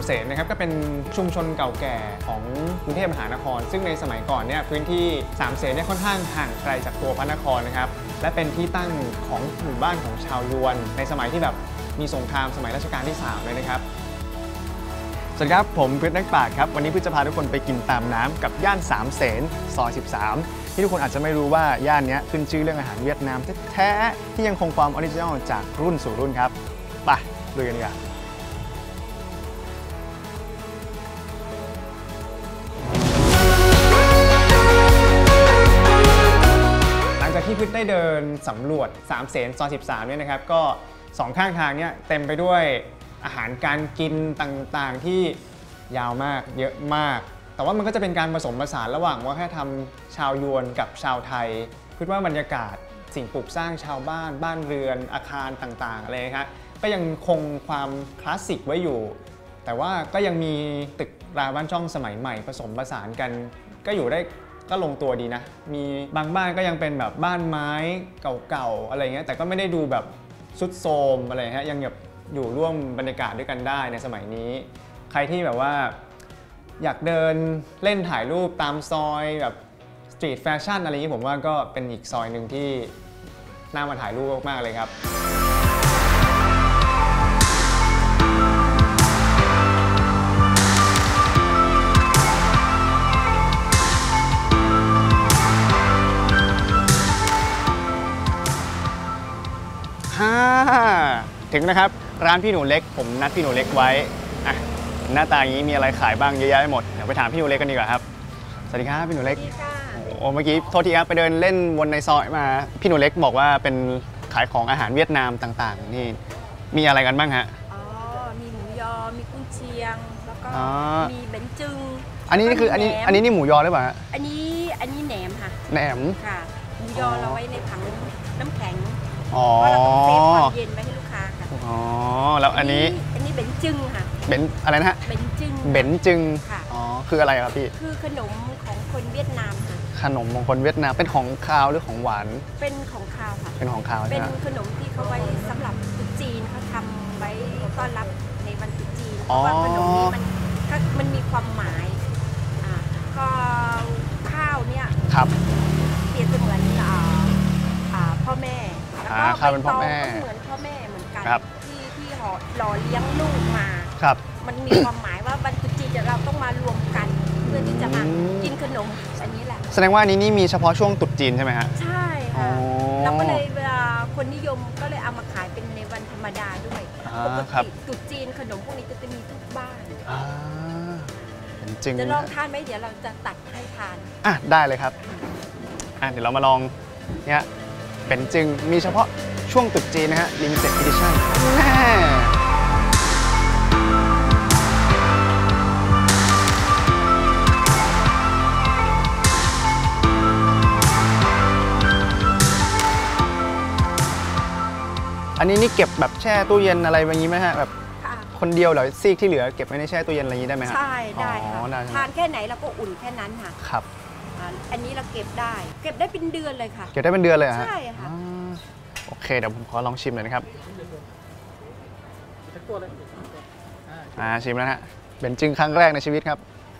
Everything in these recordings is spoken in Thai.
เสนนะครับก็เป็นชุมชนเก่าแก่ของกรุงเทพมหานครซึ่งในสมัยก่อนเนี่ยพื้นที่สามเสนเนี่ยค่อนข้างห่างไกลจากตัวพระนครนะครับและเป็นที่ตั้งของหมู่บ้านของชาวยวนในสมัยที่แบบมีสงครามสมัยรัชกาลที่3เลยนะครับสวัสดีครับผมพฤษนักปราชญ์ครับวันนี้พฤษจะพาทุกคนไปกินตามน้ำกับย่านสามเสนซอย13ที่ทุกคนอาจจะไม่รู้ว่าย่านนี้ขึ้นชื่อเรื่องอาหารเวียดนามแท้ๆที่ยังคงความออริจินอลจากรุ่นสู่รุ่นครับไปลุยกันดีกว่าหลังจากที่พฤษได้เดินสำรวจสามเสนซอย13เนี่ยนะครับก็2ข้างทางเนี่ยเต็มไปด้วยอาหารการกินต่างๆที่ยาวมากเยอะมากแต่ว่ามันก็จะเป็นการผสมผสานระหว่างว่าแค่ทำชาวยวนกับชาวไทยคิดว่าบรรยากาศสิ่งปลูกสร้างชาวบ้านบ้านเรือนอาคารต่างๆอะไรครับก็ยังคงความคลาสสิกไว้อยู่แต่ว่าก็ยังมีตึกราบ้านช่องสมัยใหม่ผสมผสานกันก็อยู่ได้ก็ลงตัวดีนะมีบางบ้านก็ยังเป็นแบบบ้านไม้เก่าๆอะไรเงี้ยแต่ก็ไม่ได้ดูแบบทรุดโทรมอะไรฮะยังแบบอยู่ร่วมบรรยากาศด้วยกันได้ในสมัยนี้ใครที่แบบว่าอยากเดินเล่นถ่ายรูปตามซอยแบบสตรีทแฟชั่นอะไรอย่างนี้ผมว่าก็เป็นอีกซอยหนึ่งที่น่ามาถ่ายรูปมากๆเลยครับถึงนะครับร้านพี่หนูเล็กผมนัดพี่หนูเล็กไว้หน้าตาอย่างนี้มีอะไรขายบ้างเยอะแยะไปหมดเดี๋ยวไปถามพี่หนูเล็กกันดีกว่าครับสวัสดีครับพี่หนูเล็กโอ้เมื่อกี้โทษทีครับไปเดินเล่นวนในซอยมาพี่หนูเล็กบอกว่าเป็นขายของอาหารเวียดนามต่างๆนี่มีอะไรกันบ้างฮะมีหมูยอมีกุนเชียงแล้วก็มีเบนจึงอันนี้คืออันนี้นี่หมูยอหรือเปล่าอันนี้แหนมค่ะแหนมค่ะหมูยอเราไว้ในถังน้ำแข็งเพราะเราต้องเซฟความเย็นไว้ให้ลูกค้าค่ะอ๋อแล้วอันนี้เบนจึงค่ะเบนอะไรนะฮะเบนจึงค่ะอ๋อคืออะไรครับพี่คือขนมของคนเวียดนามค่ะขนมของคนเวียดนามเป็นของคาวหรือของหวานเป็นของคาวค่ะเป็นของคาวเป็นขนมที่เขาไว้สำหรับตุ๊กจีนเขาทำไว้ต้อนรับในวันตุ๊กจีนเพราะว่าขนมนี้มันมีความหมายก็ข้าวเนี่ยเปรียบเสมือนพ่อแม่แล้วก็ใบตองก็เหมือนพ่อแม่เหมือนกันที่หล่อเลี้ยงลูกมามันมีความหมายว่าวันตรุษจีนเราต้องมารวมกันเพื่อที่จะมากินขนมอันนี้แหละแสดงว่านี่มีเฉพาะช่วงตรุษจีนใช่ไหมฮะใช่ค่ะเราก็เลยเวลาคนนิยมก็เลยเอามาขายเป็นในวันธรรมดาด้วยปกติตรุษจีนขนมพวกนี้จะมีทุกบ้านจะลองทานไหมเดี๋ยวเราจะตัดให้ทานได้เลยครับเดี๋ยวเรามาลองเนี่ยเป็นจึงมีเฉพาะช่วงตรุษจีนนะฮะ Limited Edition อันนี้นี่เก็บแบบแช่ตู้เย็นอะไรแบบนี้ไหมฮะแบบคนเดียวเหรอซีกที่เหลือเก็บไว้ในแช่ตู้เย็นอะไรอย่างนี้ได้ไหมฮะใช่ได้ค่ะทานแค่ไหนเราก็อุ่นแค่นั้นค่ะครับอันนี้เราเก็บได้เป็นเดือนเลยค่ะเก็บได้เป็นเดือนเลยฮะใช่ค่ะโอเคเดี๋ยวผมขอลองชิมหน่อยนะครับชิมแล้วฮะเป็นจึงครั้งแรกในชีวิตครับ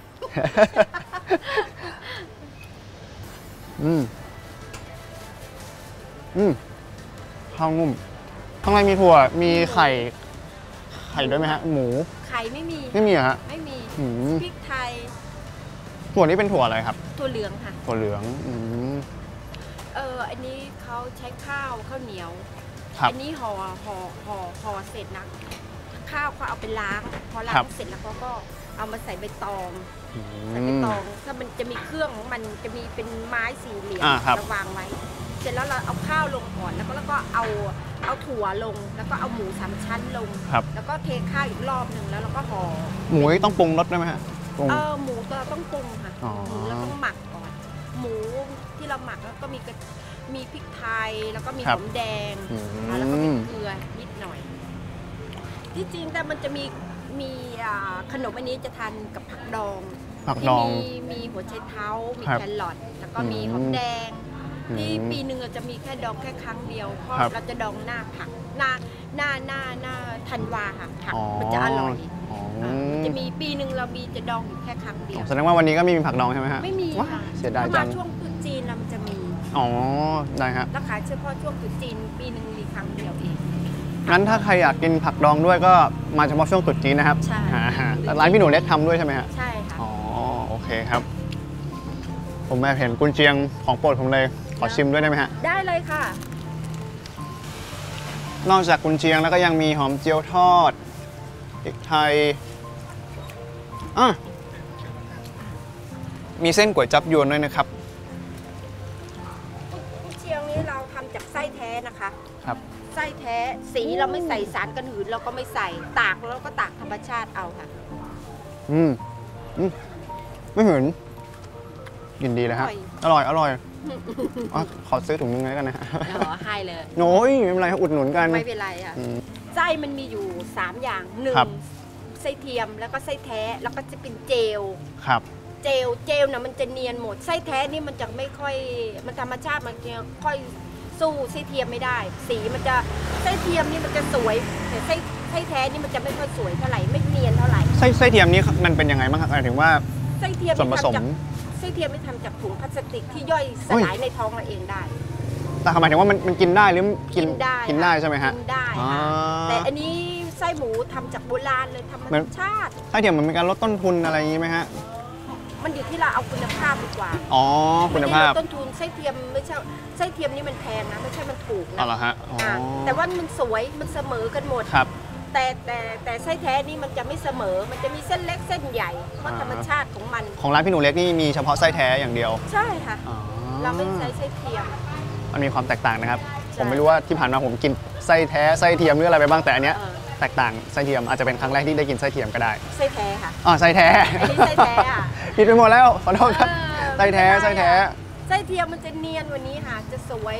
ข้าวงุ่มข้างในมีถั่วมีไข่ด้วยไหมฮะหมูไข่ไม่มีเหรอฮะไม่มีพริกไทยถั่วนี้เป็นถั่วอะไรครับถั่วเหลืองค่ะถั่วเหลืองอันนี้เขาใช้ข้าวเหนียวอันนี้ห่อเสร็จนะข้าวเขาเอาไปล้างพอล้างเสร็จแล้วเขาก็เอามาใส่ใบตองถ้ามันจะมีเครื่องของมันจะมีเป็นไม้สี่เหลี่ยมระวางไว้เสร็จแล้วเราเอาข้าวลงก่อนแล้วก็เอาถั่วลงแล้วก็เอาหมู3 ชั้นลงแล้วก็เทข้าวอีกรอบหนึ่งแล้วเราก็ห่อหมูต้องปรุงรสได้ไหมฮะหมูเราต้องปรุงค่ะหมูเราต้องหมักก่อนหมูที่เราหมักแล้วก็มีพริกไทยแล้วก็มีหอมแดงแล้วก็มีเกลือนิดหน่อยที่จริงแต่มันจะมีขนมอันนี้จะทานกับผักดองที่มีหัวไชเท้ามีแครอทแล้วก็มีหอมแดงที่ปีหนึ่งจะมีแค่ดองแค่ครั้งเดียวเพราะเราจะดองหน้าผักหน้าธันวาค่ะผักมันจะอร่อยจะมีปีหนึ่งเรามีจะดองอยู่แค่ครั้งเดียวแสดงว่าวันนี้ก็ไม่มีผักดองใช่ไหมฮะไม่มีค่ะเสียดายจังมาช่วงตรุษจีนเราจะมีได้ครับแล้วขายเฉพาะช่วงตรุษจีนปีหนึ่งมีครั้งเดียวเองงั้นถ้าใครอยากกินผักดองด้วยก็มาเฉพาะช่วงตรุษจีนนะครับใช่ร้านพี่หนูเล็กทำด้วยใช่ไหมฮะใช่ค่ะโอเคครับผมแอบเห็นกุนเชียงของโปรดผมเลยขอชิมด้วยได้ไหมฮะได้เลยค่ะนอกจากกุนเชียงแล้วก็ยังมีหอมเจียวทอดพริกไทยมีเส้นก๋วยจั๊บยวนด้วยนะครับกุนเชียงนี้เราทำจากไส้แท้นะคะครับไส้แท้สีเราไม่ใส่สารกันหืนเราก็ไม่ใส่ตากแล้วก็ตากธรรมชาติเอาค่ะไม่เห็นกินดีเลยฮะอร่อยขอซื้อถุงนึงเลยกันนะฮะให้เลยโน้ยไม่เป็นไรครับอุดหนุนกันไม่เป็นไรอ่ะไส้มันมีอยู่3อย่าง1ไส้เทียมแล้วก็ไส้แท้แล้วก็จะเป็นเจลครับเจลนะมันจะเนียนหมดไส้แท้นี่มันจะไม่ค่อยมันธรรมชาติมันจะค่อยสู้ไส้เทียมไม่ได้สีมันจะไส้เทียมนี่มันจะสวยแต่ไส้แท้นี่มันจะไม่ค่อยสวยเท่าไหร่ไม่เนียนเท่าไหร่ไส้เทียมนี่มันเป็นยังไงบ้างครับหมายถึงว่าไส้เทียมส่วนผสมไส้เทียมไม่ทำจากถุงพลาสติกที่ย่อยสลายในท้องเราเองได้แต่หมายถึงว่ามันกินได้หรือกินได้ใช่ไหมฮะกินได้แต่อันนี้ไส้หมูทำจากโบราณเลยธรรมชาติไส้เทียมมันเป็นการลดต้นทุนอะไรอย่างนี้ไหมฮะมันอยู่ที่เราเอาคุณภาพดีกว่าคุณภาพต้นทุนไส้เทียมไม่ใช่ไส้เทียมนี่มันแพงนะไม่ใช่มันถูกนะเหรอฮะแต่ว่ามันสวยมันเสมอกันหมดครับแต่ไส้แท้นี่มันจะไม่เสมอมันจะมีเส้นเล็กเส้นใหญ่เพราะธรรมชาติของมันของร้านพี่หนูเล็กนี่มีเฉพาะไส้แท้อย่างเดียวใช่ค่ะเราไม่ใช้ไส้เทียมมันมีความแตกต่างนะครับผมไม่รู้ว่าที่ผ่านมาผมกินไส้แท้ไส้เทียมหรืออะไรไปบ้างแต่อันเนี้ยแตกต่างไส้เทียมอาจจะเป็นครั้งแรกที่ได้กินไส้เทียมก็ได้ไส้แท้ค่ะไส้แท้อันนี้ไส้แท้ผิดไปหมดแล้วขอโทษครับไส้แท้ไส้เทียมมันจะเนียนกว่านี้ค่ะจะสวย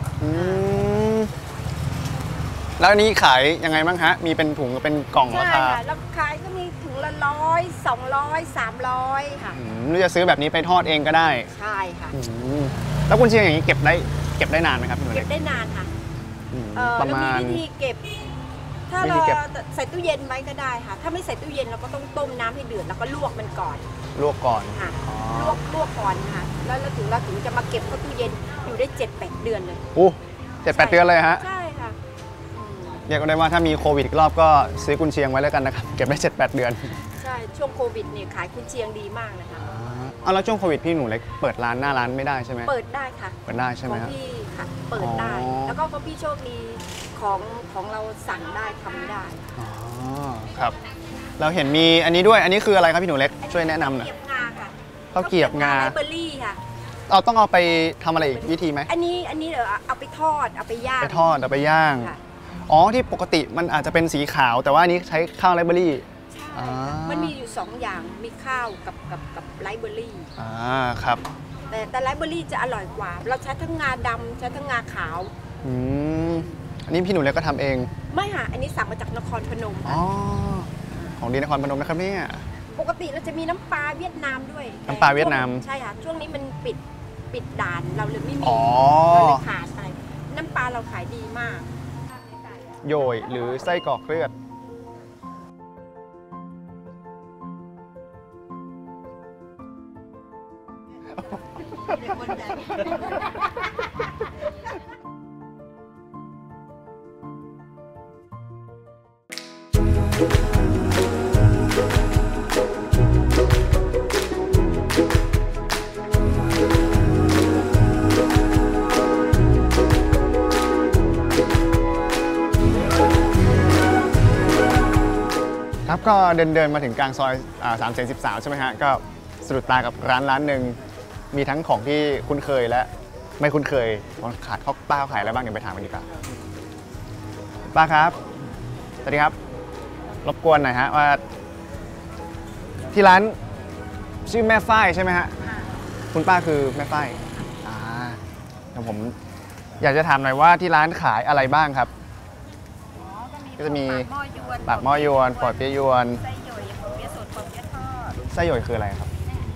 แล้วอันนี้ขายยังไงบ้างฮะมีเป็นถุงเป็นกล่องราคาใช่ค่ะแล้วขายก็มีถุงละ100 200 300ค่ะหรือจะซื้อแบบนี้ไปทอดเองก็ได้ใช่ค่ะแล้วกุนเชียงอย่างนี้เก็บได้นานไหมครับเก็บได้นานค่ะประมาณวิธีเก็บถ้าเราใส่ตู้เย็นไว้ก็ได้ค่ะถ้าไม่ใส่ตู้เย็นเราก็ต้องต้มน้ำให้เดือดแล้วก็ลวกมันก่อนลวกก่อนค่ะลวกก่อนค่ะแล้วเราถึงจะมาเก็บเข้าตู้เย็นอยู่ได้ 7-8 เดือนเลย 7-8 เดือนเลยฮะใช่ค่ะเรียกได้ว่าถ้ามีโควิดอีกรอบก็ซื้อกุนเชียงไว้แล้วกันนะครับเก็บได้ 7-8 เดือนใช่ช่วงโควิดเนี่ยขายกุนเชียงดีมากนะคะแล้วช่วงโควิดพี่หนูเล็กเปิดร้านหน้าร้านไม่ได้ใช่ไหมเปิดได้ค่ะเปิดได้ใช่ไหมของพี่ค่ะเปิดได้แล้วก็ของพี่โชคดีของเราสั่งได้ทำได้ครับเราเห็นมีอันนี้ด้วยอันนี้คืออะไรครับพี่หนูเล็กช่วยแนะนำหน่อยข้าวเกี๊ยบงาเบอร์รี่ค่ะเราต้องเอาไปทำอะไรอีกวิธีไหมอันนี้เดี๋ยวเอาไปทอดเอาไปย่างเอาไปย่างที่ปกติมันอาจจะเป็นสีขาวแต่ว่าอันนี้ใช้ข้าวไรเบอร์รี่มันมีอยู่2อย่างมีข้าวกับไรเบอร์รี่ครับแต่ไรเบอร์รี่จะอร่อยกว่าเราใช้ทั้งงาดำใช้ทั้งงาขาวอันนี้พี่หนูเล็กก็ทำเองไม่ค่ะอันนี้สั่งมาจากนครพนมของดีนครพนมนะครับเนี่ยปกติเราจะมีน้ำปลาเวียดนามด้วยน้ำปลาเวียดนามใช่ค่ะช่วงนี้มันปิดด่านเราเลยไม่มีเราเลยขาดไปน้ำปลาเราขายดีมากโยยหรือไส้กรอกเลือดครับก็เดินมาถึงกลางซอย3 เสน 13ใช่ไหมฮะก็สะดุดตากับร้านหนึ่งมีทั้งของที่คุ้นเคยและไม่คุ้นเคยป้าขายอะไรบ้างเดี๋ยวไปถามกันดีกว่าป้าครับสวัสดีครับรบกวนหน่อยฮะว่าที่ร้านชื่อแม่ฝ้ายใช่ไหมฮะคุณป้าคือแม่ฝ้ายผมอยากจะถามหน่อยว่าที่ร้านขายอะไรบ้างครับก็จะมีปากหม้อยวนปอดเปี๊ยะยวนไส้หย่อยปอดเปี๊ยะสดปอดเปี๊ยะทอดไส้หย่อยคืออะไรครับ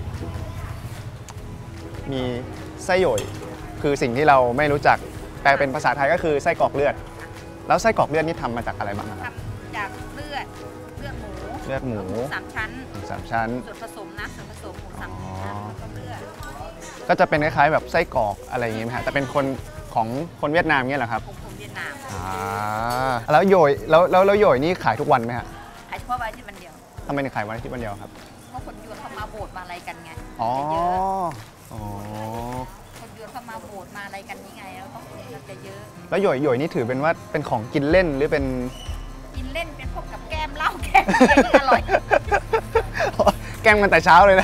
มีไส้หย่อยคือสิ่งที่เราไม่รู้จักแปลเป็นภาษาไทยก็คือไส้กรอกเลือดแล้วไส้กรอกเลือดนี่ทำมาจากอะไรบ้างครับทำจากเลือดหมูเลือดหมูสามชั้น 3 ชั้นส่วนผสมนะส่วนผสมหมูสามชั้นแล้วก็เลือดก็จะเป็นคล้ายๆแบบไส้กรอกอะไรอย่างงี้ไหมฮะแต่เป็นคนของคนเวียดนามเงี้ยเหรอครับของคนเวียดนามแล้วโยยแล้วโยยนี่ขายทุกวันไหมฮะขายเฉพาะวันอาทิตย์วันเดียวทำไมถึงขายวันอาทิตย์วันเดียวครับเพราะคนยวนเข้ามาโบสถ์มาอะไรกันไงอ๋อจะเยอะอ๋อคนยวนเข้ามาโบสถ์มาอะไรกันนี่ไงแล้วต้องจะเยอะแล้วโยยนี่ถือเป็นว่าเป็นของกินเล่นหรือเป็นกินเล่นเป็นพวกกับแก้มเหล้าแก้มเบียร์ที่อร่อยแกล้งกันแต่เช้าเลยนะ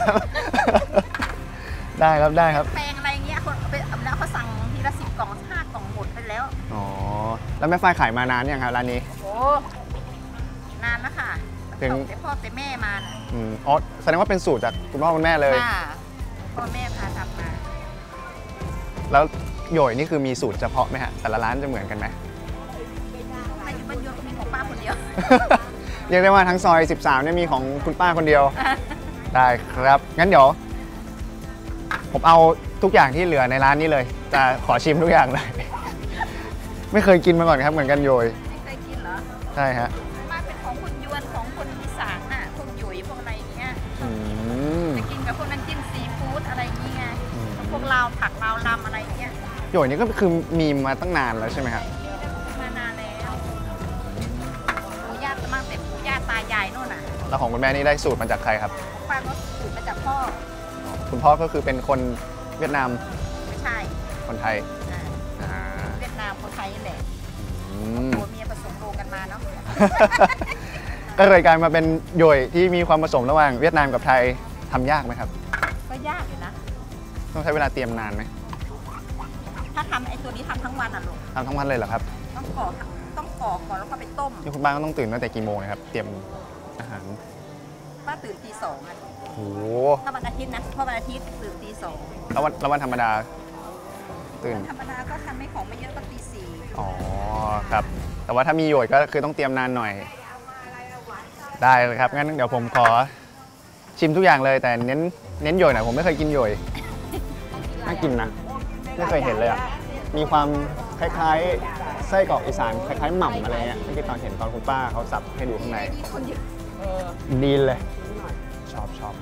ได้ครับได้ครับแปลงอะไรเงี้ยคนเอาไปแล้วเขาสั่งทีละ10 กล่อง5 กล่องหมดไปแล้วอ๋อ แล้วแม่ฝ้ายขายมานานยังครับร้านนี้โอ้นานแล้วค่ะถึงแต่พ่อแต่แม่มานะอ๋อแสดงว่าเป็นสูตรจากคุณพ่อคุณแม่เลยค่ะพ่อแม่พาทำมาแล้วโยยนี่คือมีสูตรเฉพาะไหมฮะแต่ละร้านจะเหมือนกันไหมปัจจุบันยนมีของป้าคนเดียวเรียกได้ว่าทั้งซอย 13เนี่ยมีของคุณป้าคนเดียว ได้ครับ งั้นเดี๋ยว ผมเอาทุกอย่างที่เหลือในร้านนี้เลย จะขอชิมทุกอย่างเลย ไม่เคยกินมาก่อนครับเหมือนกันโยยไม่เคยกินเหรอใช่ฮะมาเป็นของคนยวนของคนอีสานน่ะพวกหยุยพวกอะไรเงี้ยอืมจะกินกับพวกน้ำจิ้มซีฟู้ดอะไรเงี้ยพวกลาวผักลาวลำอะไรเงี้ยโยยนี่ก็คือมีมาตั้งนานแล้วใช่ไหมครับมานานแล้วปู่ย่าตั้งแต่ปู่ย่าตายายโน่นน่ะแล้วของคุณแม่นี่ได้สูตรมาจากใครครับป้าก็สูตรมาจากพ่อคุณพ่อก็คือเป็นคนเวียดนามไม่ใช่คนไทยอ่าอ่าเวียดนามคนไทยนี่แหละอืมผัวเมียผสมโรงกันมาเนาะก็เลยกลายมาเป็นโยยที่มีความผสมระหว่างเวียดนามกับไทยทำยากไหมครับก็ยากอยู่นะต้องใช้เวลาเตรียมนานไหมถ้าทำไอ้ตัวนี้ทำทั้งวันอ่ะลูกทำทั้งวันเลยเหรอครับต้องก่อก่อนแล้วก็ไปต้มนี่คุณป้าก็ต้องตื่นตั้งแต่กี่โมงนะครับ เตรียมอาหารป้าตื่นตี 2อ่ะโอ้โหถ้าวันอาทิตย์นะเพราะวันอาทิตย์ตื่นตี 2 แล้ววันธรรมดาตื่นวันธรรมดาก็ทำให้ของไม่เยอะก็ตี 4 อ๋อครับ แต่ว่าถ้ามีโยยก็คือต้องเตรียมนานหน่อย ได้เลยครับงั้นเดี๋ยวผมขอชิมทุกอย่างเลยแต่เน้นโยยหน่อยผมไม่เคยกินโยยน่ากินนะไม่เคยเห็นเลยอ่ะมีความคล้ายๆไส้กรอกอีสานคล้ายๆหม่ำอะไรเงี้ยเมื่อกี้ตอนเห็นตอนคุณป้าเขาสับให้ดูข้างในมีคนเยอะดีเลยชอบ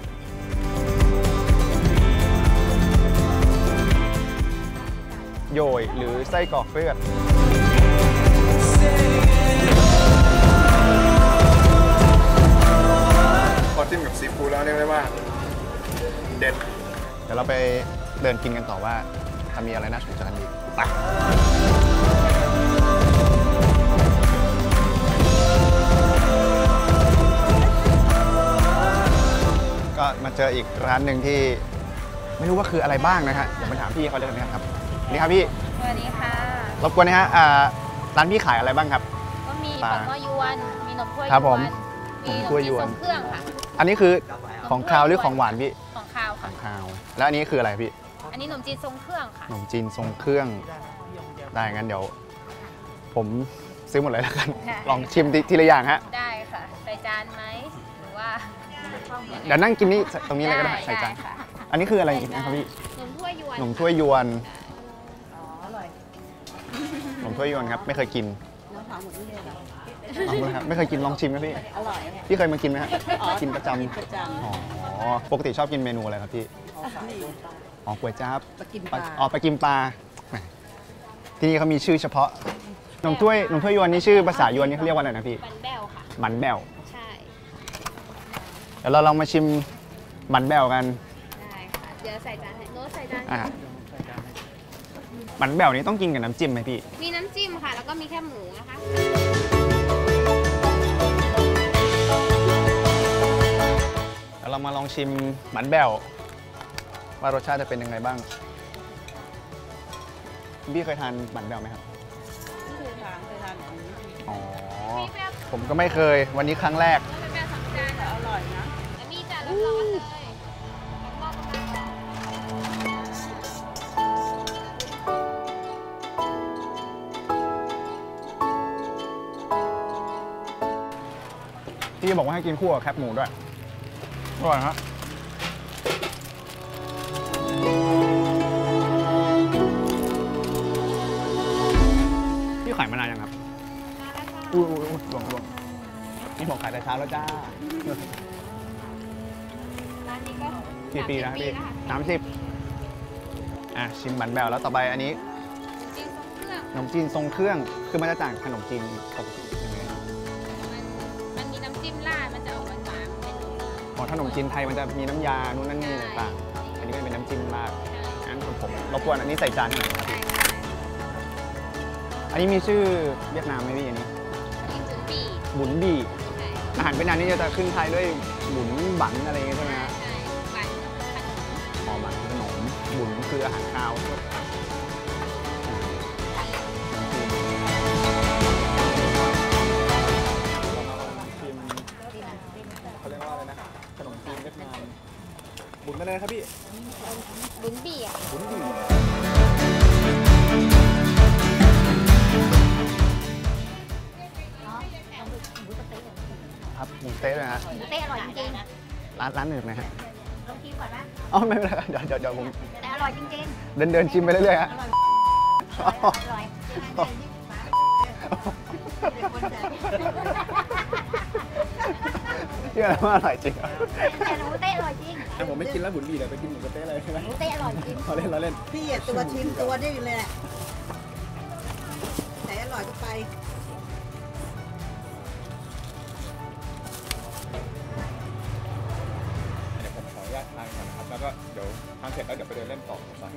โยยหรือไส้กรอกเลือดพอจิ้มกับซีฟู้ดแล้วเรียกได้ว่าเด็ดเดี๋ยวเราไปเดินกินกันต่อว่าจะมีอะไรน่าสนใจกันอีกไปก็มาเจออีกร้านหนึ่งที่ไม่รู้ว่าคืออะไรบ้างนะฮะเดี๋ยวมาถามพี่เขาเลยนะครับนี่ครับพี่สวัสดีค่ะรบกวนนะฮะร้านพี่ขายอะไรบ้างครับก็มีปลาปลาหม้อยวน มีนมถ้วยครับผมมีนนมมถ้วยจียนวนทรงเครื่องค่ะอันนี้คือของคาวหรือของหวานพี่ของข้าวขค่ะองคาว แล้วอันนี้คืออะไรพี่อันนี้นมจีนทรงเครื่องค่ะขนมจีนทรงเครื่องได้งั้นเดี๋ยว ผมซื้อหมดเลยแล้วกันค่ะลองชิมทีละอย่างฮะได้ค่ะ ใส่จานไหม หรือว่าเดี๋ยวนั่งกินนี่ตรงนี้เลยก็ได้ใส่จานค่ะอันนี้คืออะไรอีกนะครับพี่นมถ้วยยวนขนมถ้วยยวนขนมถ้วยยวนครับไม่เคยกินเอาเลยครับไม่เคยกินลองชิมนะพี่อร่อยพี่เคยมากินไหมฮะกินประจำอ๋อปกติชอบกินเมนูอะไรครับพี่อ๋อก๋วยจั๊บไปกินปลาอ๋อไปกินปลาแหมที่นี่เขามีชื่อเฉพาะขนมถ้วยยวนนี่ชื่อภาษายวนนี่เขาเรียกว่าอะไรนะพี่บันแบวค่ะหมันแบวใช่เดี๋ยวเราลองมาชิมหมันแบวกันได้ค่ะ เดี๋ยวใส่จานให้โน้ตใส่จานอ่ะหมันแบวนี้ต้องกินกับน้ำจิ้มไหมพี่มีน้ำจิ้มค่ะ แล้วก็มีแค่หมูนะคะเดี๋ยวเรามาลองชิมหมันแบวว่ารสชาติจะเป็นยังไงบ้างพี่เคยทานหมันแบวไหมครับเคยทานแบบนี้อ๋อมีแบบผมก็ไม่เคยวันนี้ครั้งแรกเป็นแบบสองจานแต่อร่อยนะแล้วมีจานร้อนๆเลยร้อนๆกำลังพี่บอกว่าให้กินคู่กับแคบหมูด้วยอร่อยฮะพี่ขายมานานยังครับอุ้ยลงนี่ผมขายแต่เช้าแล้วจ้าร้านนี้ก็กี่ปีแล้วครับพี่แล้วค่ะ 30ชิมบันแบวแล้วต่อไปอันนี้จริงทรงเครื่องขนมจีนทรงเครื่องคือมันจะต่างขนมจีนปกติยังไงมันมีน้ำจิ้มราดมันจะออกหวานๆเป็นนมอ๋อขนมจีนไทยมันจะมีน้ำยานู่นนั่นนี่ต่างๆอันนี้ก็เป็นน้ำจิ้มราดงั้นผมรบกวนอันนี้ใส่จานหน่อยครับใช่อันนี้มีชื่อเวียดนามไหมพี่อันนี้กินจุนปีบุนบี้ใช่อาหารเวียดนามนี่จะขึ้นท้ายด้วยบุนบันอะไรอย่างเงี้ยใช่ไหมฮะใช่หวานขนมอ๋อบันคือขนมบุนคืออาหารคาวเขาเรียกว่าอะไรนะขนมจีนเวียดนามบุนอะไรนะครับพี่บุนบีอ่ะบุนบี้ครับหมูสเต๊ะเลยนะเต้อร่อยจริงร้านหนึ่งนะฮะๆลองชิมก่อนนะอ๋อไม่เป็นไรเดี๋ยวผมแต่อร่อยจริงเดินชิมไปเรื่อยๆฮะๆอร่อยเชื่อแล้วว่าอร่อยจริงแต่หนูเต้อร่อยจริงแต่ผมไม่กินแล้วบุญบีเลยไปกินหมูสเต๊ะเลยใช่ไหมหนูเต้อร่อยจริงเราเล่นพี่อะตัวชิมตัวได้อยู่เลยแหละไหนอร่อยก็ไปเดี๋ยวผมขออนุญาตทานก่อนนะครับแล้วก็เดี๋ยวทานเสร็จแล้วเดี๋ยวไปเดินเล่นต่อครับ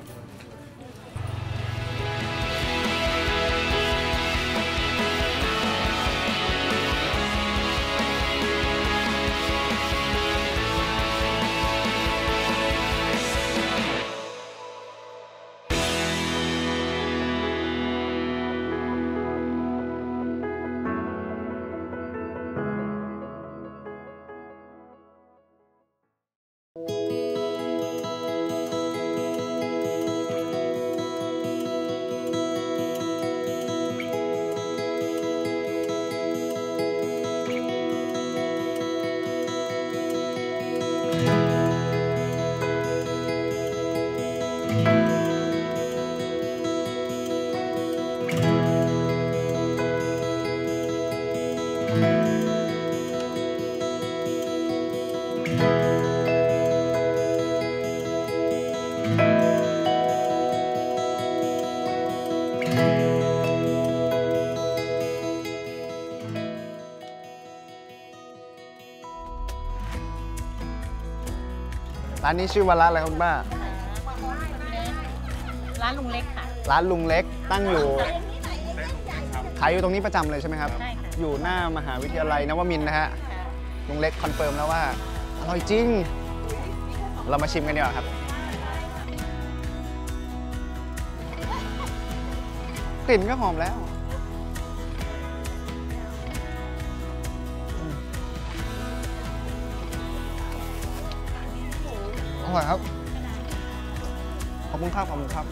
ร้านนี้ชื่อว่าร้านอะไรครับคุณป้าร้านลุงเล็กค่ะร้านลุงเล็กตั้งอยู่ขายอยู่ตรงนี้ประจำเลยใช่ไหมครับใช่ค่ะอยู่หน้ามหาวิทยาลัยนวมินทร์นะฮะลุงเล็กคอนเฟิร์มแล้วว่าอร่อยจริง เรามาชิมกันดีกว่าครับกลิ่นก็หอมแล้วอร่อยครับ ขอบคุณครับ ขอบคุณครับ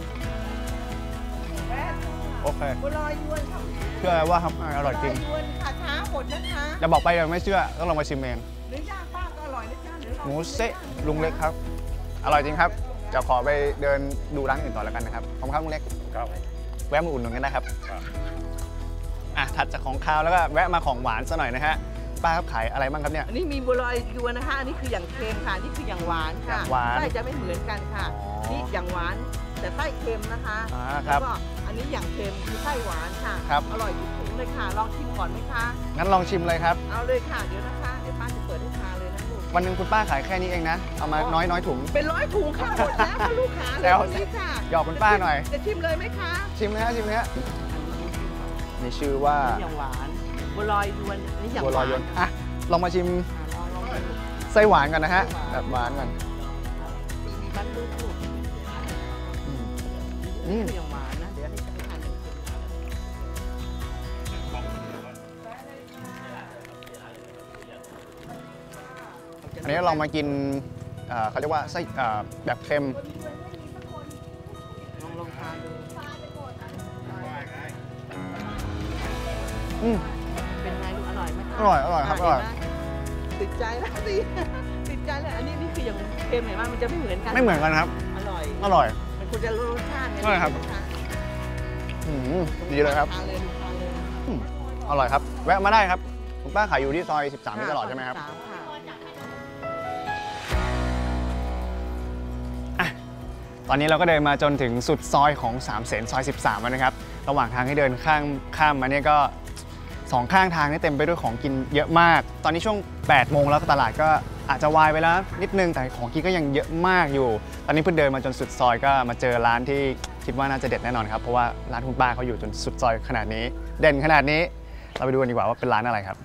โอเคบัวลอยยวนค่ะเชื่อว่าครับอร่อยจริงบัวลอยยวนค่ะช้าหมดนะคะจะบอกไปยังไม่เชื่อต้องลองมาชิมเองหรือย่างป้าก็อร่อยนะจ๊ะหรือเราหมูเต๊ะลุงเล็กครับ อร่อยจริงครับจะขอไปเดินดูร้านอื่นต่อแล้วกันนะครับขอบคุณครับลุงเล็กครับแวะมาอุ่นหนุนกันนะครับครับอ่ะถัดจากของคาวแล้วก็แวะมาของหวานซะหน่อยนะฮะป้าครับขายอะไรบ้างครับเนี่ยอันนี้มีบัวลอยยวนนะคะ อันนี้คืออย่างเค็มค่ะอันนี่คืออย่างหวานค่ะหวานไส้จะไม่เหมือนกันค่ะอ๋อนี่อย่างหวานแต่ไส้เค็มนะคะครัแล้บวก็อันนี้อย่างเค็มคือไส้หวานค่ะครับอร่อยทุกถุงเลยค่ะ ลองชิมก่อนไหมคะงั้นลองชิมเลยครับเอาเลยค่ะ เดี๋ยวนะคะ เดี๋ยวป้าจะเปิดให้ทานเลยนะลูกวันหนึ่งคุณป้าขายแค่นี้เองนะ เอามาน้อยถุงเป็น100 ถุงค่ะหมดแล้วค่ะลูกค้าแซเลยว วันนี้ค่ะหยอกคุณป้าหน่อยจะชิมเลยไหมคะชิมเลยฮะชิมเลยฮะมีชื่อว่าอย่างหวานบัวลอยยวนอันนี้อย่างบัวหลอวาย นยนอ่ะลองมาชิมลองดูไส้หวานกันนะฮะแบบหวานก่อนมีบ้านลูกอืมนี่คืออย่างหวานนะ เดี๋ยวให้ทานอันนี้เรามากินเขาเรียกว่าไส้แบบเค็มลองทานดูอืมเป็นไงลูกอร่อยไหมคะอร่อยครับอร่อยเห็นไหมติดใจแล้วสิ ติดใจแล้วอันนี้นี่คืออย่างเค็มเห็นไหมมันจะไม่เหมือนกันไม่เหมือนกันครับอร่อยอร่อยมันควรจะรสชาติไงใช่ครับลูกค้าอืมดีเลยครับทานเลยทานเลยอืมอร่อยครับแวะมาได้ครับคุณป้าขายอยู่ที่ซอย 13นี่ตลอดใช่ไหมครับ 13ค่ะตอนนี้เราก็เดินมาจนถึงสุดซอยของ3 เสนซอย 13แล้วนะครับระหว่างทางที่เดินข้ามมาเนี่ยก็2ข้างทางนี่เต็มไปด้วยของกินเยอะมาก ตอนนี้ช่วง8 โมงแล้วตลาดก็อาจจะวายไปแล้วนิดนึงแต่ของกินก็ยังเยอะมากอยู่ ตอนนี้เพิ่งเดินมาจนสุดซอยก็มาเจอร้านที่คิดว่าน่าจะเด็ดแน่นอนครับเพราะว่าร้านคุณป้าเขาอยู่จนสุดซอยขนาดนี้เด่นขนาดนี้เราไปดูกันดีกว่าว่าเป็นร้านอะไรครับ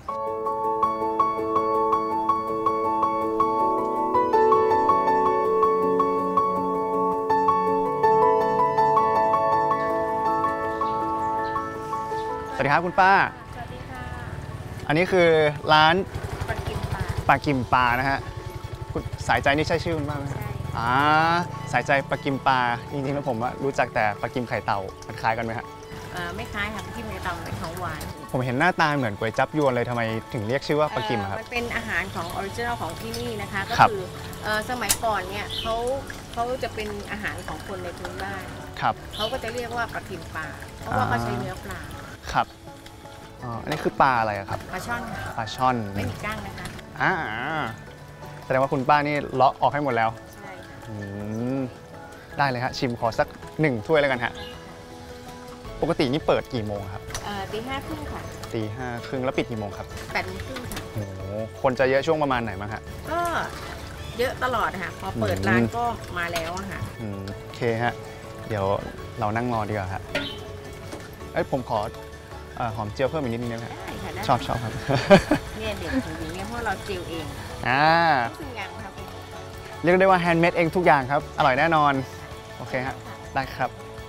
สวัสดีครับคุณป้าสวัสดีค่ะอันนี้คือร้านปลากิมปลาปลากิมปลานะฮะคุณสายใจนี่ใช่ชื่อคุณป้าไหมใช่สายใจปลากิมปลาจริงๆแล้วผมว่ารู้จักแต่ปลากิมไข่เต่ามันคล้ายกันไหมฮะไม่คล้ายค่ะที่มีตำเป็นของหวานผมเห็นหน้าตาเหมือนก๋วยจั๊บยวนเลยทำไมถึงเรียกชื่อว่าปลากิมอะครับมันเป็นอาหารของออริจินัลของที่นี่นะคะ ก็ครับคือสมัยก่อนเนี่ยเขาจะเป็นอาหารของคนในพื้นบ้านครับเขาก็จะเรียกว่าปลากิมปลาเพราะว่าเขาใช้เนื้อปลาครับอันนี้คือปลาอะไรอะครับปลาช่อนค่ะปลาช่อนไม่มีก้างนะคะแสดงว่าคุณป้านี่เลาะออกให้หมดแล้วใช่ค่ะอืมได้เลยฮะชิมขอสัก1 ถ้วยแล้วกันฮะปกตินี่เปิดกี่โมงครับตี 5:30ค่ะ 5:30แล้วปิดกี่โมงครับ 8:30ค่ะโอ้โหคนจะเยอะช่วงประมาณไหนบ้างฮะก็เยอะตลอดค่ะพอเปิดร้านก็มาแล้วอะค่ะโอเคฮะ เดี๋ยวเรานั่งรอดีกว่าฮะผมขอหอมเจียวเพิ่มอีกนิดนึงได้ไหมฮะได้ค่ะได้ชอบครับเนี่ยเด็ดจริงๆเนี่ยเพราะเราจิวเอง ทุกสิ่งอย่างทำเองเรียกได้ว่าแฮนด์เมดเองทุกอย่างครับ อร่อยแน่นอน โอเคฮะ ได้ครับ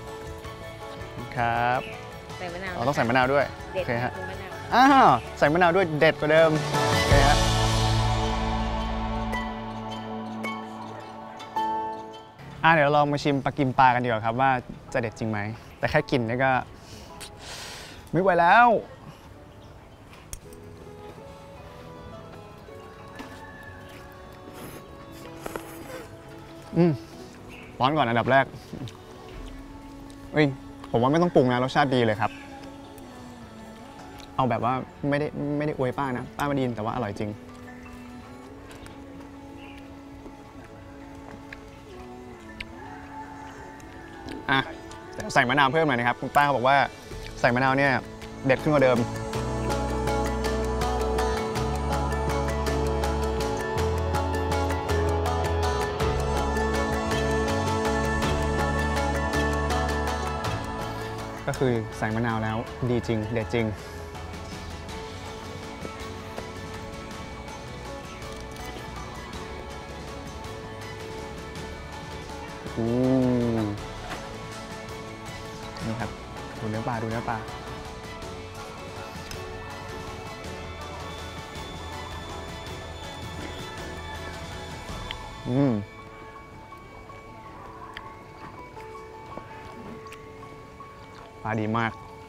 ครับใส่มะนาวเราต้องใส่มะนาวด้วยเด็โอดเคฮะคือมะนาวอ้าวใส่มะนาวด้วยเด็ดกว่าเดิมโอเคฮะเดี๋ยวเรามาชิมปลากิมปลากันดีกว่าครับว่าจะเด็ดจริงไหม แต่แค่กินนี่ก็ไม่ไหวแล้วร้อนก่อนอันดับแรกผมว่าไม่ต้องปรุงนะรสชาติดีเลยครับ เอาแบบว่าไม่ได้อวยป้านะป้าไม่ไดยินแต่ว่าอร่อยจริงแต่ใส่มะนาวเพิ่มหน่อยนะครับคุณป้าเขาบอกว่าใส่มะนาวเนี่ยเด็ดขึ้นกว่าเดิมก็คือใส่มะนาวแล้วดีจริงเด็ดจริงนี่ครับดูเนื้อปลาดูเนื้อปลาปลาดีมาก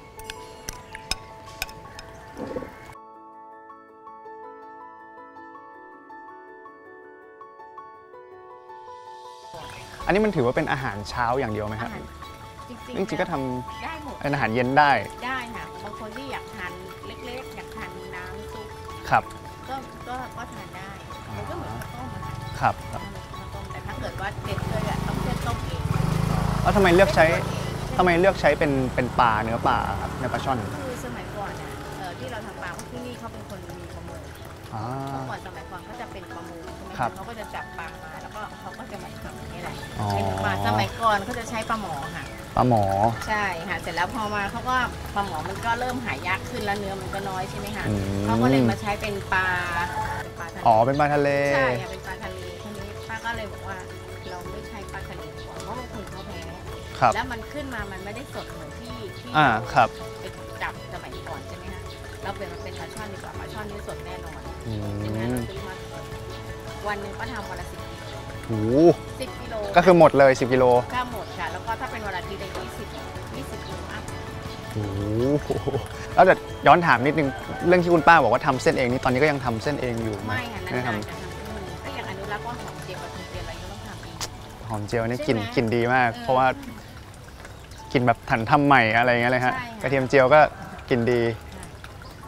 อันนี้มันถือว่าเป็นอาหารเช้าอย่างเดียวไหมครับจริงจริงๆก็ทได้หมดำเป็นอาหารเย็นได้ได้ค่ะบางคนที่อยากทานเล็กๆ อยากทานน้ำซุปครับก็ทานได้มันก็เหมือนข้าวต้มอะค่ะครับข้าวต้มแต่ถ้าเกิดว่าเด็ดเลยอะต้องเส้นต้มเองแล้วทำไมเลือกใช้เป็นปลาเนื้อปลาครับเนื้อปลาช่อนคือสมัยก่อนอะที่เราทำปลาเพราะที่นี่เขาเป็นคนมีประมงอ่าเมื่อก่อนสมัยก่อนเขาจะเป็นประมงใช่ไหมครับเขาก็จะจับปลามาแล้วก็เขาก็จะมาทำอย่างนี้แหละอ๋อใช้ปลาสมัยก่อนเขาจะใช้ปลาหมอค่ะปลาหมอใช่ค่ะเสร็จแล้วพอมาเขาก็ปลาหมอมันก็เริ่มหายากขึ้นแล้วเนื้อมันก็น้อยใช่ไหมคะอืมเขาก็เลยมาใช้เป็นปลาทะเลอ๋อเป็นปลาทะเลใช่ค่ะเป็นปลาทะเลทีนี้ป้าก็เลยบอกว่าเราไม่ใช้ปลาทะเลดีกว่าเพราะบางคนเขาแพ้ครับแล้วมันขึ้นมามันไม่ได้สดเหมือนที่ครับเป็นจับสมัยก่อนใช่ไหมคะเราเป็นมันเป็นปลาช่อนดีกว่าปลาช่อนนี่สดแน่นอนอืใช่ไหมคะมเราซื้อมาวันหนึ่งก็ทำวันละ10 กิโลโอ้ 10 กิโลก็คือหมดเลย10 กิโลค่าหมดค่ะแล้วก็ถ้าเป็นวันอาทิตย์ได้20 กิโลอัพโอ้โหแล้วเดี๋ยวย้อนถามนิดนึงเรื่องที่คุณป้าบอกว่าทำเส้นเองนี่ตอนนี้ก็ยังทำเส้นเองอยู่ไหมไม่ค่ะไม่นานทๆจะทำก็อย่างอนุรักษ์ว่าหอมเจียวกับทุนเจียวอะไรก็ต้องทำเองำหอมเจียวนี่ใช่กลิ่นไหมกลิ่นดีมากเออเพราะว่ากินแบบถันทำใหม่อะไรอย่างเงี้ยเลยฮะใช่ค่ะกระเทียมเจียวก็กลิ่นดี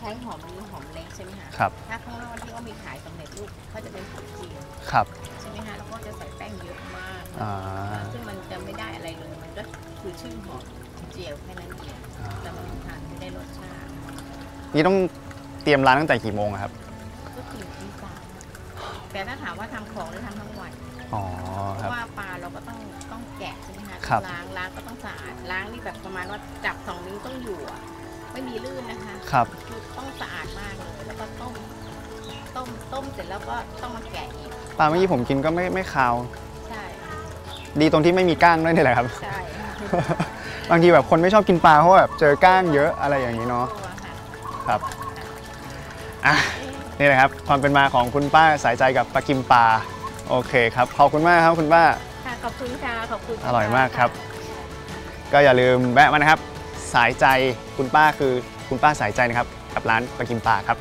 ช้หอมนี้หอมเล็กใช่ไหมคะครับถ้าข้างนอกที่เขามีขายสำเร็จรูปเขาจะเป็นหอมจีนครับใช่ไหมคะแล้วก็จะใส่แป้งเยอะมากอ่าซึ่งมันจะไม่ได้อะไรเลยมันก็คือชื่อหอมเจียวแค่นั้นเองแต่มันทานไม่ได้รสชาตินี่ต้องเตรียมร้านตั้งแต่กี่โมงอะครับก็ตื่นตีสามแต่ถ้าถามว่าทำของหรือทำทั้งวันอ๋อเพครับราะว่าปลาเราก็ต้องแกะใช่ไหมคะครับล้างก็ต้องสะอาดล้างนี่แบบประมาณว่าจับ2 นิ้วต้องอยู่อะไม่มีลื่นนะคะครับคือต้องสะอาดมากเลยแล้วก็ต้มเสร็จแล้วก็ต้องมาแกะอีกปลาเมื่อกี้ผมกินก็ไม่คาวใช่ดีตรงที่ไม่มีก้างด้วยนี่แหละครับใช่บางทีแบบคนไม่ชอบกินปลาเพราะว่าแบบเจอก้างเยอะอะไรอย่างนี้เนาะตัวค่ะครับ อ่ะ นี่แหละครับ ความเป็นมาของคุณป้าสายใจกับปลากิมปลา โอเคครับ ขอบคุณมากครับคุณป้าค่ะขอบคุณค่ะขอบคุณอร่อยมากครับ ก็อย่าลืมแวะมานะครับ สายใจคุณป้าคือคุณป้าสายใจนะครับ กับร้านปลากิมปลาครับ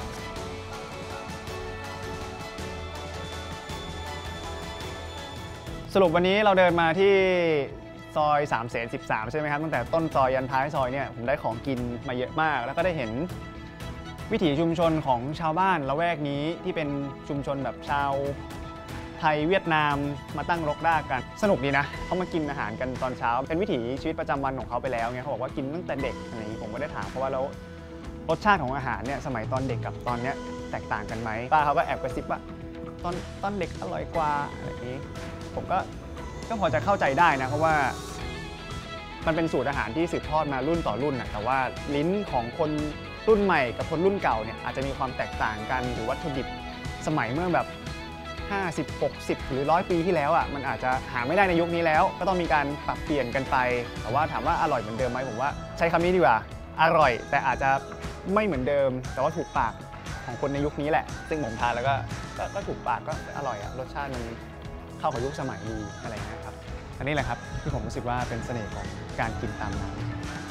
สรุปวันนี้เราเดินมาที่ซอย3 เสน 13 ใช่ไหมครับตั้งแต่ต้นซอยยันท้ายซอยเนี่ยผมได้ของกินมาเยอะมาก แล้วก็ได้เห็นวิถีชุมชนของชาวบ้านละแวกนี้ที่เป็นชุมชนแบบชาวไทยเวียดนามมาตั้งรกรากกันสนุกดีนะเขามากินอาหารกันตอนเช้าเป็นวิถีชีวิตประจำวันของเขาไปแล้วเนี่ยเขาบอกว่ากินตั้งแต่เด็กอะไรอย่างนี้ผมก็ได้ถามเขาว่าแล้วรสชาติของอาหารเนี่ยสมัยตอนเด็กกับตอนเนี้ยแตกต่างกันไหมป้าเขาก็แอบกระซิบว่าตอนเด็กอร่อยกว่าอะไรอย่างนี้ผมก็พอจะเข้าใจได้นะเพราะว่ามันเป็นสูตรอาหารที่สืบทอดมารุ่นต่อรุ่นนะแต่ว่าลิ้นของคนรุ่นใหม่กับคนรุ่นเก่าเนี่ยอาจจะมีความแตกต่างกันหรือวัตถุดิบสมัยเมื่อแบบ50 60 หรือ100 ปีที่แล้วอ่ะมันอาจจะหาไม่ได้ในยุคนี้แล้วก็ต้องมีการปรับเปลี่ยนกันไปแต่ว่าถามว่าอร่อยเหมือนเดิมไหมผมว่าใช้คำนี้ดีกว่าอร่อยแต่อาจจะไม่เหมือนเดิมแต่ว่าถูกปากของคนในยุคนี้แหละซึ่งผมทานแล้วก็ถูกปากก็อร่อยอ่ะรสชาติมันเข้ากับยุคสมัยดีอะไรเงี้ยครับอันนี้แหละครับที่ผมรู้สึกว่าเป็นเสน่ห์ของการกินตามน้ำ